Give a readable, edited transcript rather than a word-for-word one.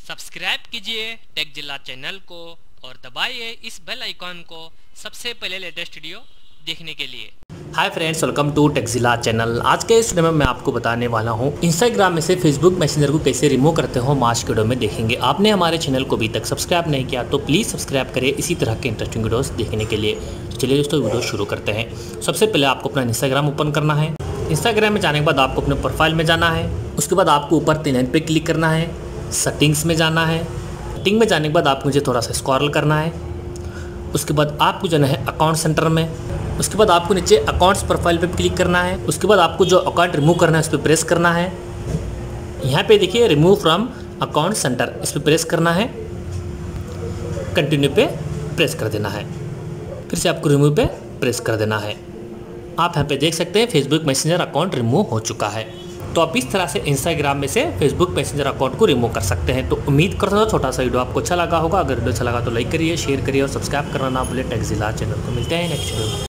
Subscribe कीजिए take जिला channel को और दबाइए इस बेल आइकॉन को सबसे पहले लेटेस्ट वीडियो देखने के लिए। Hi friends, welcome to tech जिला चैनल। आज के इस वीडियो में मैं आपको बताने वाला हूं इंस्टाग्राम में से फेसबुक मैसेंजर को कैसे रिमूव करते हो। आज के वीडियो में देखेंगे। आपने हमारे चैनल को अभी तक सब्सक्राइब नहीं किया तो प्लीज़ सब्सक्राइब करें इसी तरह के इंटरेस्टिंग वीडियोस देखने के लिए। तो चलिए दोस्तों, वीडियो शुरू करते हैं। सबसे पहले आपको अपना इंस्टाग्राम ओपन करना है। इंस्टाग्राम में जाने के बाद आपको अपने प्रोफाइल में जाना है। उसके बाद आपको ऊपर 3 लाइन पर क्लिक करना है, सेटिंग्स में जाना है। सेटिंग में जाने के बाद आपको मुझे थोड़ा सा स्क्रॉल करना है। उसके बाद आपको जाना है अकाउंट सेंटर में। उसके बाद आपको नीचे अकाउंट्स प्रोफाइल पे क्लिक करना है। उसके बाद आपको जो अकाउंट रिमूव करना है उस पर प्रेस करना है। यहाँ पे देखिए रिमूव फ्रॉम अकाउंट सेंटर, इस पर प्रेस करना है। कंटिन्यू पे प्रेस कर देना है। फिर से आपको रिमूव पे प्रेस कर देना है। आप यहाँ पे देख सकते हैं फेसबुक मैसेंजर अकाउंट रिमूव हो चुका है। तो आप इस तरह से इंस्टाग्राम में से फेसबुक मैसेंजर अकाउंट को रिमूव कर सकते हैं। तो उम्मीद करता हूँ छोटा सा वीडियो आपको अच्छा लगा होगा। अगर वीडियो अच्छा लगा तो लाइक करिए, शेयर करिए और सब्सक्राइब करना ना भूलें टेक जिला चैनल को। मिलते हैं नेक्स्ट वीडियो में।